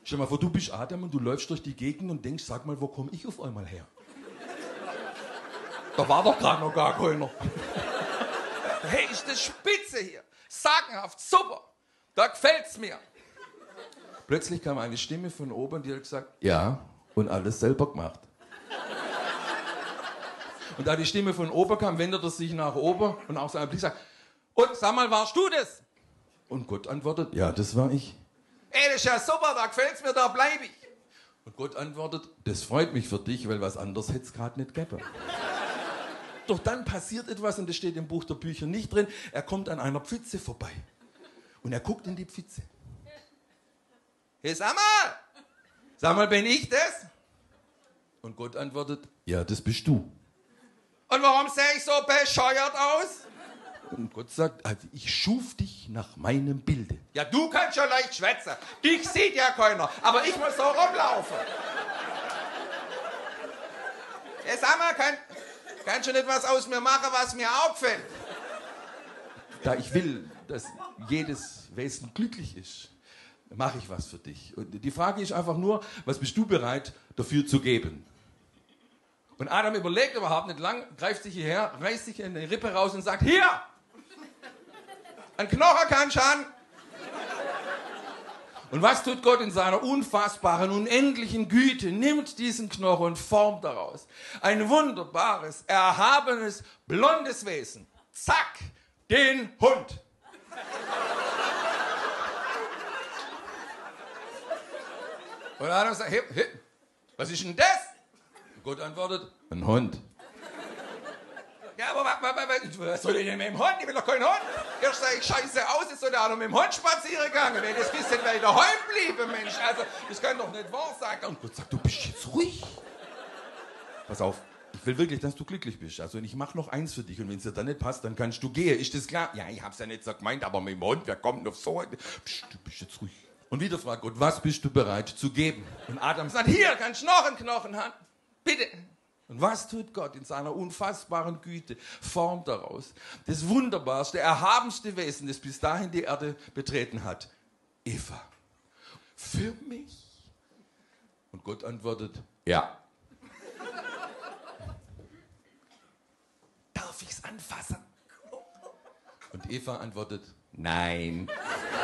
Stell dir mal vor, du bist Adam und du läufst durch die Gegend und denkst, sag mal, wo komme ich auf einmal her? Da war doch gerade noch gar keiner. Hey, ist das spitze hier. Sagenhaft, super. Da gefällt's mir. Plötzlich kam eine Stimme von oben und die hat gesagt, ja, und alles selber gemacht. Und da die Stimme von oben kam, wendet er sich nach oben und auch so ein Blick sagt, Und sag mal, warst du das? und Gott antwortet, ja, das war ich. Ey, das ist ja super, da gefällt's mir, da bleib ich. Und Gott antwortet, das freut mich für dich, weil was anderes hätte es gerade nicht gegeben. Doch dann passiert etwas, und das steht im Buch der Bücher nicht drin, er kommt an einer Pfütze vorbei. Und er guckt in die Pfütze. Hey, sag mal, bin ich das? Und Gott antwortet, ja, das bist du. Und warum sehe ich so bescheuert aus? Und Gott sagt, also ich schuf dich nach meinem Bilde. Ja, du kannst schon leicht schwätzen. Dich sieht ja keiner, aber ich muss so rumlaufen. Hey, sag mal, kannst du nicht was aus mir machen, was mir auch gefällt? Da ich will, dass jedes Wesen glücklich ist, mache ich was für dich. Und die Frage ist einfach nur, was bist du bereit dafür zu geben? Und Adam überlegt überhaupt nicht lang, greift sich hierher, reißt sich eine Rippe raus und sagt, hier! Ein Knochen kann schon. Und was tut Gott in seiner unfassbaren, unendlichen Güte? Nimmt diesen Knochen und formt daraus ein wunderbares, erhabenes, blondes Wesen. Zack, den Hund. Und Adam sagt, hey, was ist denn das? Und Gott antwortet, ein Hund. Ja, aber was soll ich denn mit dem Hund? Ich will doch keinen Hund. Erst sage ich scheiße aus, jetzt soll der auch noch mit dem Hund spazieren gegangen. Wenn das bisschen bei daheim bliebe, Mensch. Also, das kann doch nicht wahr sein. Und Gott sagt, du bist jetzt ruhig. Pass auf, ich will wirklich, dass du glücklich bist. Also, und ich mache noch eins für dich. Und wenn es dir dann nicht passt, dann kannst du gehen. Ist das klar? Ja, ich hab's ja nicht so gemeint, aber mit dem Hund, wer kommt auf so? Psst, du bist jetzt ruhig. Und wieder fragt Gott, was bist du bereit zu geben? Und Adam sagt, hier, kannst du noch einen Knochen haben. Bitte. Und was tut Gott in seiner unfassbaren Güte? Formt daraus das wunderbarste, erhabenste Wesen, das bis dahin die Erde betreten hat. Eva. Für mich? Und Gott antwortet, ja. Darf ich's anfassen? Und Eva antwortet, nein.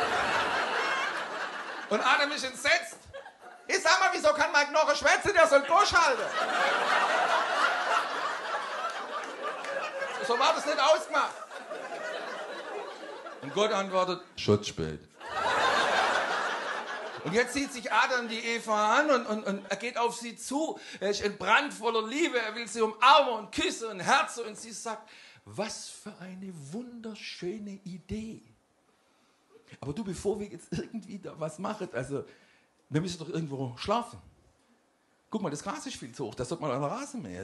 Und Adam ist entsetzt. Ich sag mal, wieso kann mein Knochen schwätzen? Der soll durchhalten. So war das nicht ausgemacht. Und Gott antwortet, Schutzschild. Und jetzt sieht sich Adam die Eva an und er geht auf sie zu. Er ist entbrannt voller Liebe. Er will sie umarmen und küssen und herzen. Und sie sagt, was für eine wunderschöne Idee. Aber du, bevor wir jetzt irgendwie da was machen, also wir müssen doch irgendwo schlafen. Guck mal, das Gras ist viel zu hoch. Das sollte man an der Rasenmäher.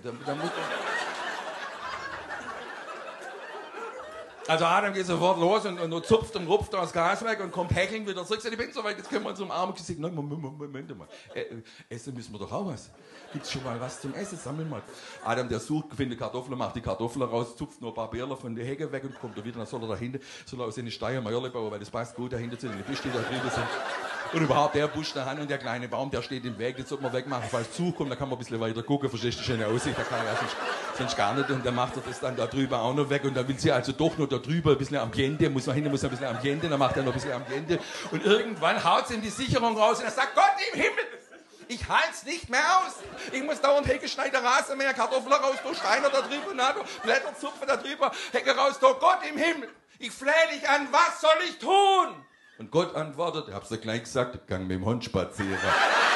Also Adam geht sofort los und zupft und rupft das Gras weg und kommt hechelnd wieder zurück. Ich bin so weit, jetzt können wir uns umarmen. Ich sage, nein, Moment mal. Essen müssen wir doch auch was. Gibt's schon mal was zum Essen? Sammeln mal. Adam, der sucht, findet Kartoffeln, macht die Kartoffeln raus, zupft nur ein paar Bärler von der Hecke weg und kommt da wieder. Dann soll er dahinter, aus seine Steier Mäuerle bauen, weil das passt gut dahinter zu den Büschen, die da drüben sind. Und überhaupt der Busch da und der kleine Baum, der steht im Weg, den sollte man wegmachen, falls Zug kommt, da kann man ein bisschen weiter gucken, verstehst du, schöne Aussicht, da kann man ja sonst gar nicht. Und dann macht er das dann da drüber auch noch weg und dann will sie also doch noch da drüber ein bisschen Ambiente, muss ein bisschen Ambiente, dann macht er noch ein bisschen Ambiente und irgendwann haut sie ihm die Sicherung raus und er sagt, Gott im Himmel, ich halt's nicht mehr aus. Ich muss dauernd Hecke schneiden, Rasenmäher, Kartoffeln raus, da Steiner da drüber, na, Blätter zupfen da drüber, Hecke raus, da Gott im Himmel, ich flehe dich an, was soll ich tun? Und Gott antwortet, ich hab's dir gleich gesagt, ich gang mit dem Hund spazieren.